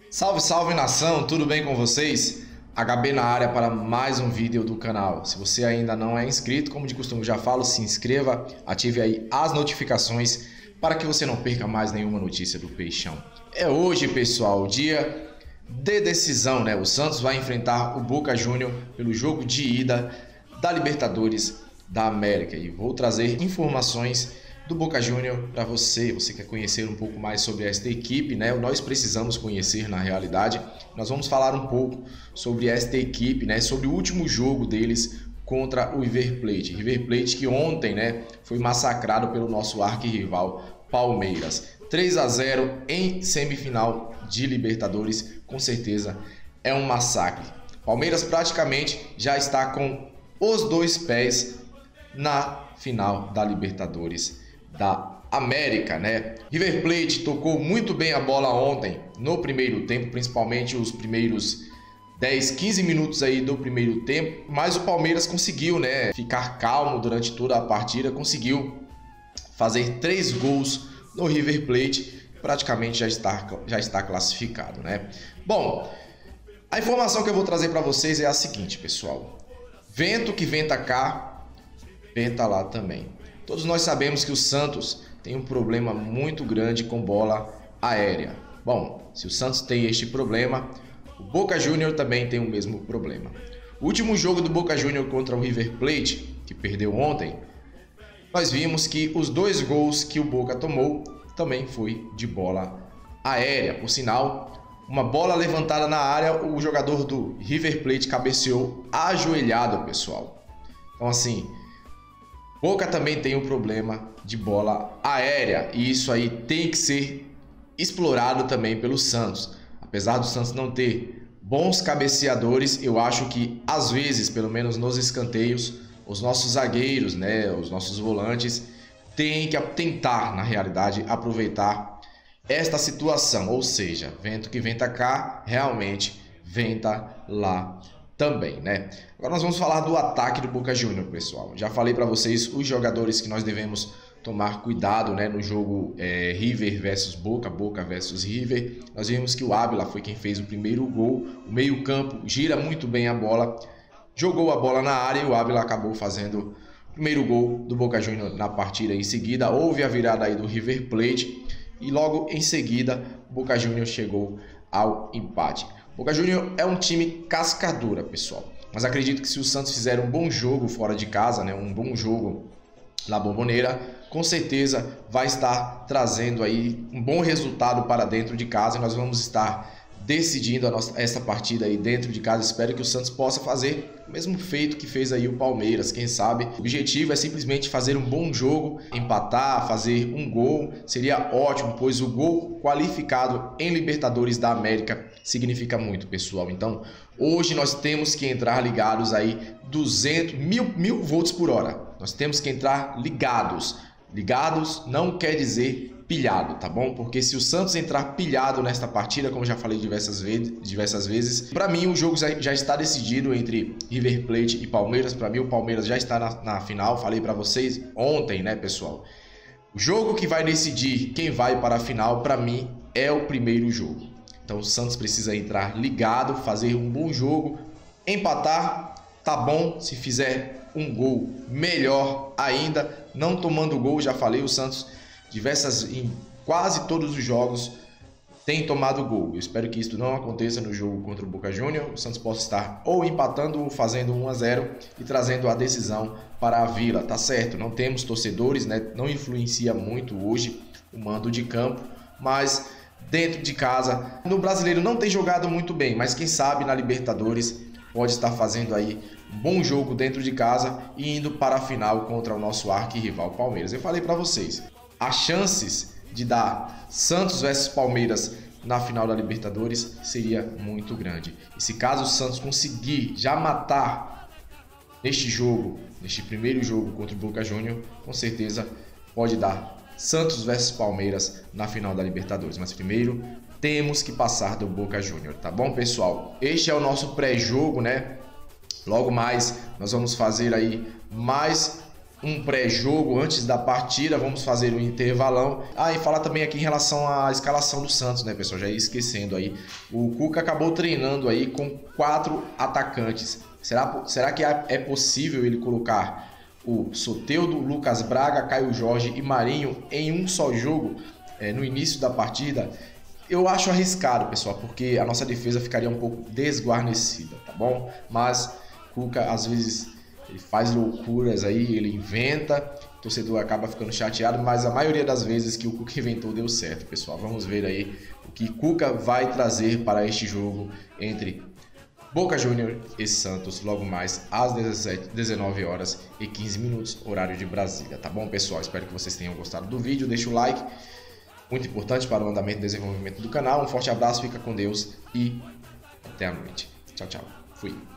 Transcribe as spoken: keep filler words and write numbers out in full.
Salve, salve nação, tudo bem com vocês? H B na área para mais um vídeo do canal. Se você ainda não é inscrito, como de costume já falo, se inscreva, ative aí as notificações para que você não perca mais nenhuma notícia do Peixão. É hoje, pessoal, dia de decisão, né? O Santos vai enfrentar o Boca Juniors pelo jogo de ida da Libertadores da América e vou trazer informações do Boca Juniors para você. Você quer conhecer um pouco mais sobre esta equipe, né? Nós precisamos conhecer na realidade. Nós vamos falar um pouco sobre esta equipe, né? Sobre o último jogo deles contra o River Plate. River Plate que ontem, né, foi massacrado pelo nosso arquirrival Palmeiras. três a zero em semifinal de Libertadores, com certeza é um massacre. Palmeiras praticamente já está com os dois pés na final da Libertadores da América, né? River Plate tocou muito bem a bola ontem no primeiro tempo, principalmente os primeiros dez, quinze minutos aí do primeiro tempo, mas o Palmeiras conseguiu, né, ficar calmo durante toda a partida, conseguiu fazer três gols no River Plate, praticamente já está, já está classificado, né? Bom, a informação que eu vou trazer para vocês é a seguinte, pessoal: vento que venta cá, venta lá também. Todos nós sabemos que o Santos tem um problema muito grande com bola aérea. Bom, se o Santos tem este problema, o Boca Juniors também tem o mesmo problema. O último jogo do Boca Juniors contra o River Plate, que perdeu ontem, nós vimos que os dois gols que o Boca tomou também foi de bola aérea. Por sinal, uma bola levantada na área, o jogador do River Plate cabeceou ajoelhado, pessoal. Então, assim, Boca também tem um problema de bola aérea e isso aí tem que ser explorado também pelo Santos. Apesar do Santos não ter bons cabeceadores, eu acho que às vezes, pelo menos nos escanteios, os nossos zagueiros, né, os nossos volantes, têm que tentar, na realidade, aproveitar esta situação. Ou seja, vento que venta cá, realmente venta lá também, né? Agora nós vamos falar do ataque do Boca Juniors, pessoal. Já falei para vocês os jogadores que nós devemos tomar cuidado, né, no jogo é, River versus Boca, Boca versus River. Nós vimos que o Ávila foi quem fez o primeiro gol. O meio-campo gira muito bem a bola, jogou a bola na área e o Ávila acabou fazendo o primeiro gol do Boca Juniors na partida. Em seguida, houve a virada aí do River Plate e logo em seguida o Boca Juniors chegou ao empate. Boca Juniors é um time cascadura, pessoal. Mas acredito que se o Santos fizer um bom jogo fora de casa, né, um bom jogo na Bombonera, com certeza vai estar trazendo aí um bom resultado para dentro de casa e nós vamos estar decidindo a nossa, essa partida aí dentro de casa. Espero que o Santos possa fazer o mesmo feito que fez aí o Palmeiras, quem sabe. O objetivo é simplesmente fazer um bom jogo, empatar, fazer um gol, seria ótimo, pois o gol qualificado em Libertadores da América significa muito, pessoal. Então, hoje nós temos que entrar ligados aí duzentos, mil, mil volts por hora. Nós temos que entrar ligados. Ligados não quer dizer pilhado, tá bom? Porque se o Santos entrar pilhado nesta partida, como já falei diversas vezes, diversas vezes, para mim o jogo já está decidido entre River Plate e Palmeiras. Para mim o Palmeiras já está na, na final. Falei para vocês ontem, né, pessoal? O jogo que vai decidir quem vai para a final, para mim, é o primeiro jogo. Então o Santos precisa entrar ligado, fazer um bom jogo, empatar, tá bom. Se fizer um gol, melhor ainda. Não tomando gol, já falei, o Santos diversas, em quase todos os jogos tem tomado gol. Eu espero que isso não aconteça no jogo contra o Boca Juniors. O Santos possa estar ou empatando ou fazendo um a zero e trazendo a decisão para a Vila. Tá certo, não temos torcedores, né? Não influencia muito hoje o mando de campo, mas dentro de casa, no Brasileiro não tem jogado muito bem, mas quem sabe na Libertadores pode estar fazendo aí um bom jogo dentro de casa e indo para a final contra o nosso arquirrival Palmeiras. Eu falei para vocês, as chances de dar Santos versus Palmeiras na final da Libertadores seria muito grande. E se caso o Santos conseguir já matar neste jogo, neste primeiro jogo contra o Boca Juniors, com certeza pode dar Santos versus Palmeiras na final da Libertadores. Mas primeiro temos que passar do Boca Juniors, tá bom, pessoal? Este é o nosso pré-jogo, né? Logo mais nós vamos fazer aí mais um pré-jogo antes da partida, vamos fazer um intervalão. Ah, e falar também aqui em relação à escalação do Santos, né, pessoal? Já ia esquecendo aí. O Cuca acabou treinando aí com quatro atacantes. Será, será que é possível ele colocar o Soteldo, Lucas Braga, Caio Jorge e Marinho em um só jogo é, no início da partida? Eu acho arriscado, pessoal, porque a nossa defesa ficaria um pouco desguarnecida, tá bom? Mas Cuca, às vezes, ele faz loucuras aí, ele inventa, o torcedor acaba ficando chateado, mas a maioria das vezes que o Cuca inventou deu certo, pessoal. Vamos ver aí o que Cuca vai trazer para este jogo entre Boca Juniors e Santos, logo mais às dezessete, dezenove horas e quinze minutos, horário de Brasília, tá bom, pessoal? Espero que vocês tenham gostado do vídeo, deixa o like, muito importante para o andamento e desenvolvimento do canal. Um forte abraço, fica com Deus e até a noite. Tchau, tchau. Fui.